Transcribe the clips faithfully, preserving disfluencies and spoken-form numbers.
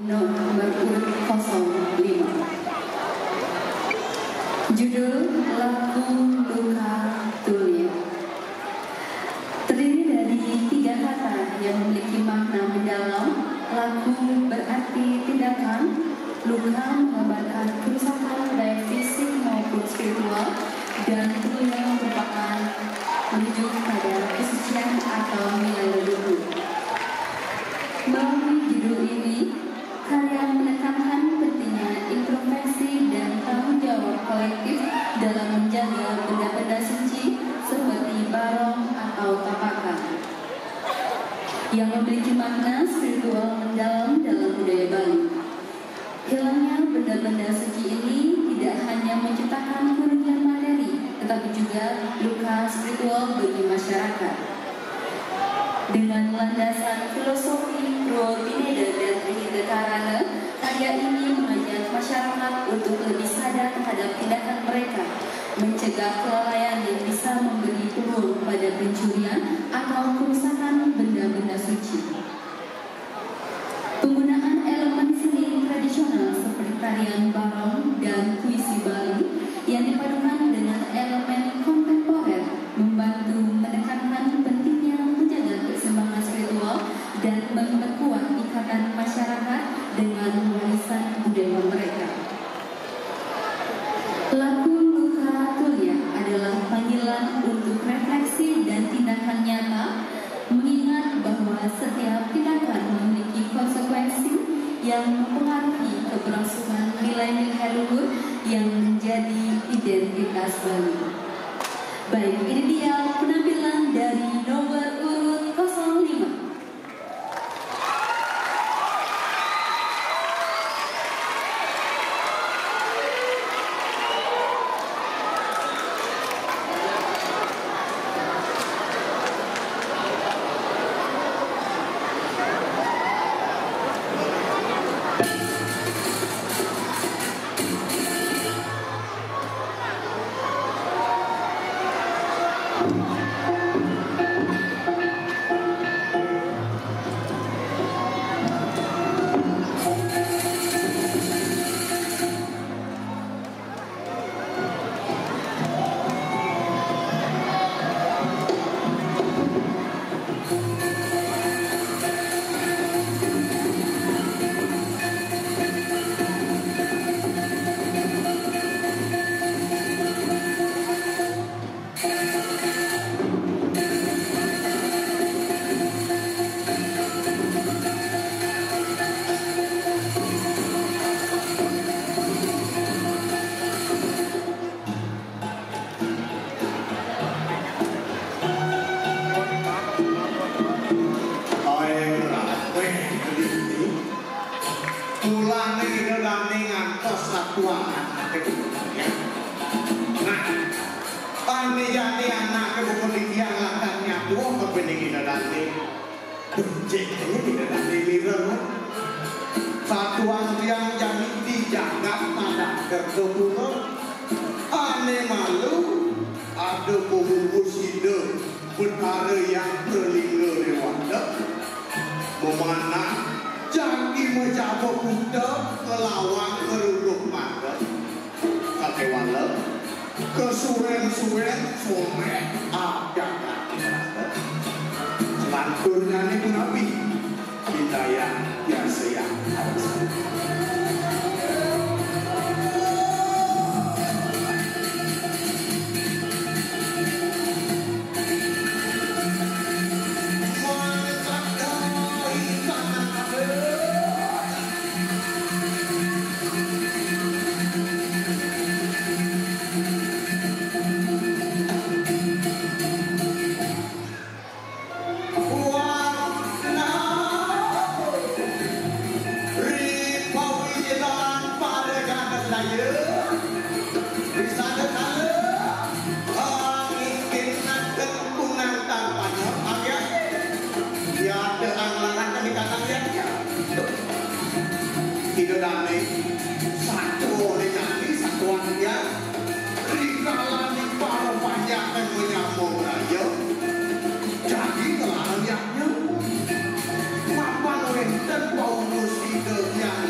nomor urut nol lima. Judul lagu Luka Tulia. Terdiri dari tiga kata yang memiliki makna mendalam. Lagu berarti tindakan, luka menggambarkan kerusakan baik fisik maupun spiritual, dan tulia merupakan menuju pada kesucian atau nilai leluhur. Melalui judul ini, karya menekankan pentingnya introspeksi dan tanggung jawab kolektif dalam menjaga benda-benda suci seperti barong atau tapakan yang memiliki makna spiritual mendalam dalam budaya Bali. Hilangnya benda-benda suci ini tidak hanya menciptakan kerugian materi, tetapi juga luka spiritual bagi masyarakat. Dengan landasan filosofi Pro-Pineda dan Trinita Karana, karya ini mengajak masyarakat untuk lebih sadar terhadap tindakan mereka, mencegah kelalaian yang bisa memberi peluang pada pencurian atau kerusakan benda-benda suci. Penggunaan elemen seni tradisional seperti tarian barong dan puisi Bali yang dipadukan dengan elemen kontemporer membantu menekankan pentingnya menjaga keseimbangan spiritual dan memperkuat ikatan masyarakat dengan warisan budaya mereka. Lagu Luka Tulia adalah panggilan untuk refleksi dan tindakan nyata, mengingat bahwa setiap tindakan memiliki konsekuensi yang mempengaruhi keberlangsungan nilai-nilai luhur yang menjadi identitas Bali. Baik, ini dia penampilan dari nomor urut nol lima. Satuan yang jadi dijaga pada kerjanya aneh malu ada bubus hidup perkara yang terlingga rewanda memana jadi menjawab kuda melawan keruduk mata kata wala kesuwen-suwen somek ada selanturnya ini pun nabi kita yang biasa yang harus damai satu oleh kami satuan yang rikalani para banyak yang menyambung raya jadi telah lihatnya mapan oleh dan Paulus itu yang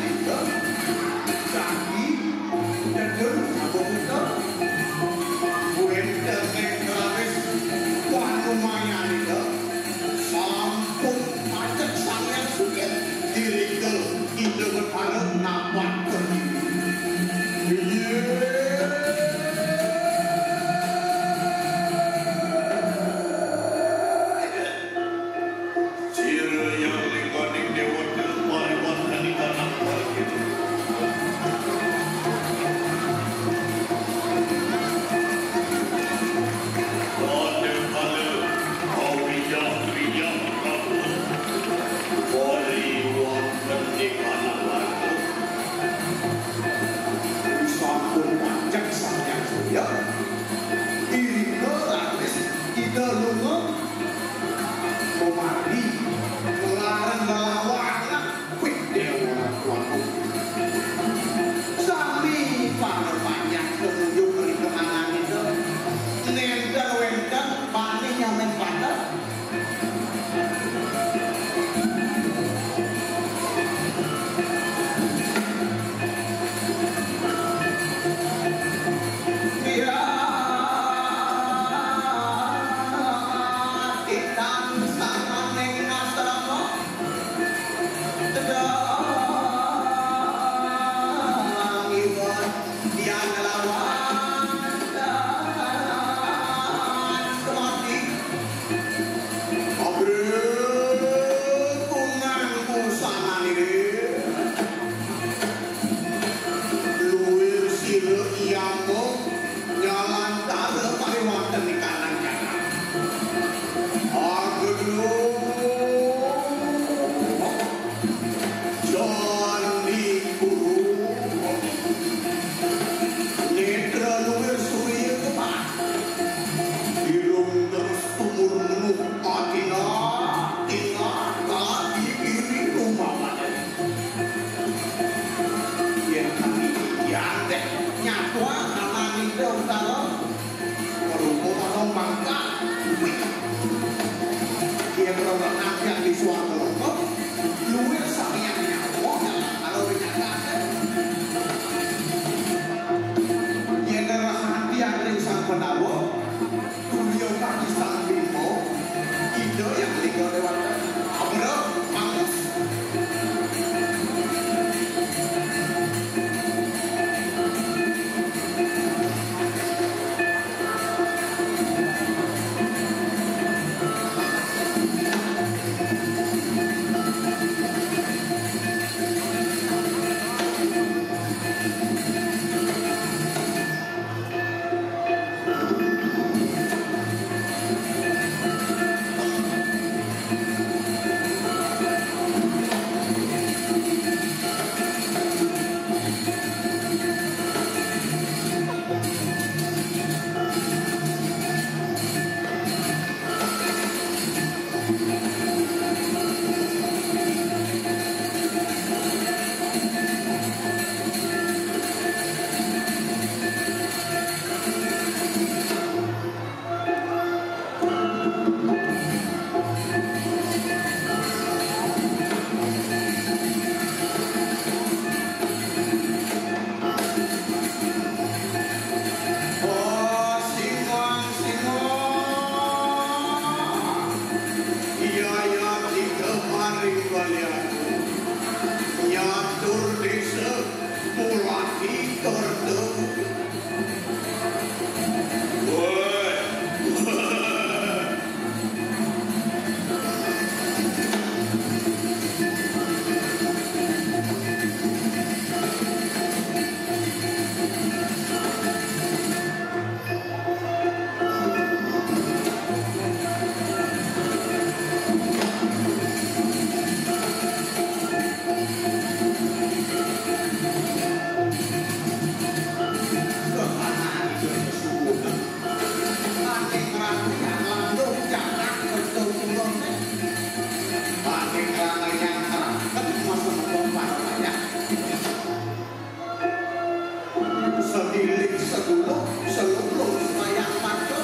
seluruh sembahyang patuh.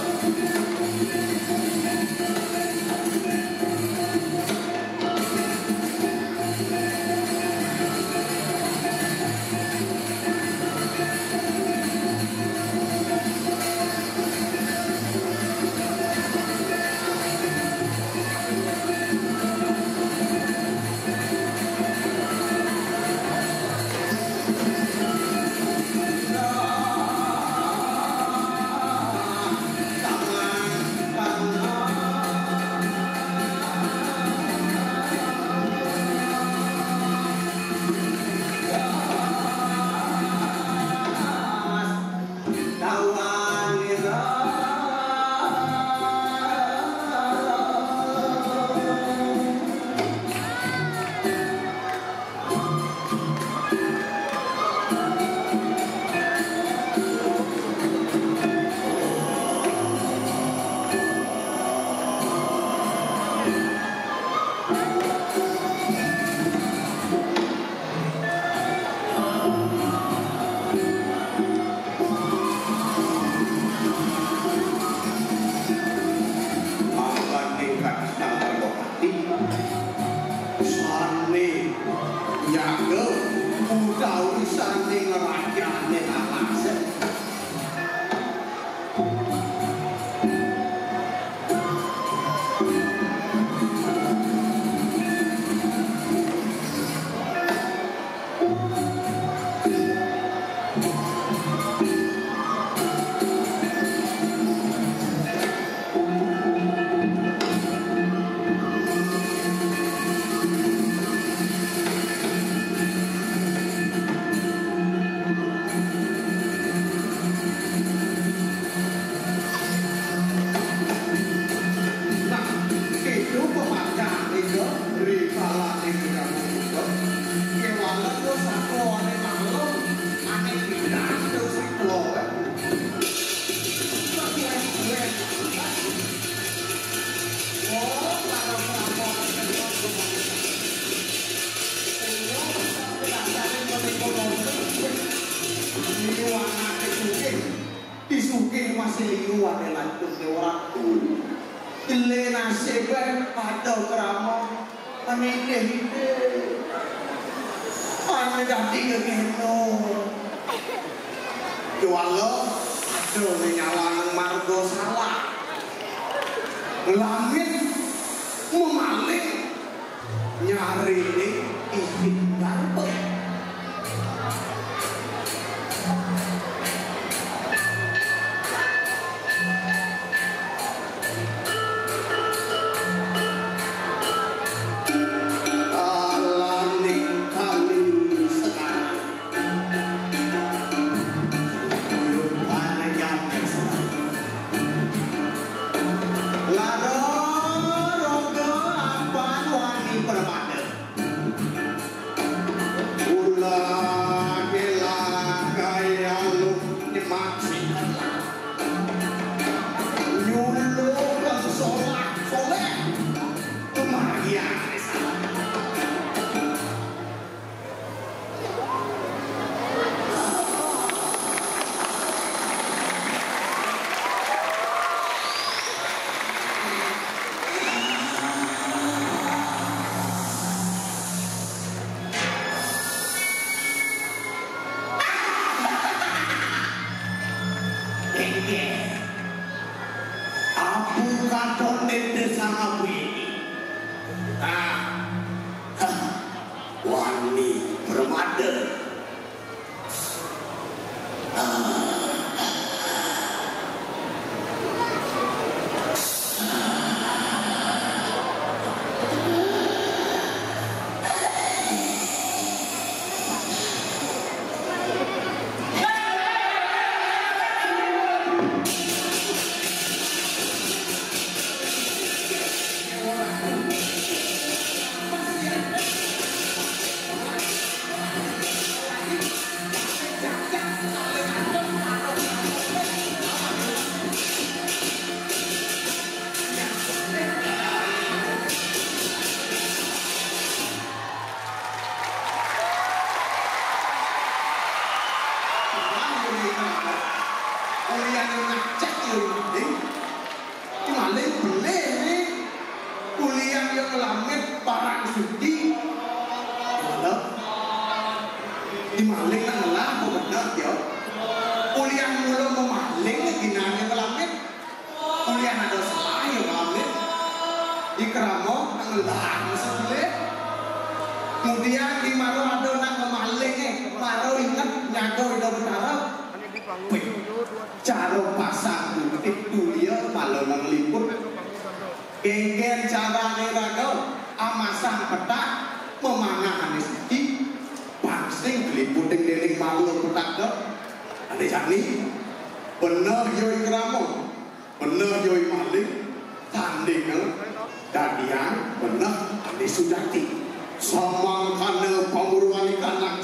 kuliah yang ngacak ya maling ini maling boleh nih kuliah yang langit barang suci malah di maling nak ngelah kok benar ya kuliah mulu memaling ginanya ke langit kuliah ada salah ya langit di keramo nak ngelah sebelah kemudian di maru ada nak memaling eh maru ingat nyago udah berharap cara pasang titik tulia malu nang liput genggen cara neraga amasang petak memanah anis di pangsing liput deng malu petak dok ane jani bener yoi keramo bener yoi maling tanding dadian bener ane sujati samang kana pangurungan ikan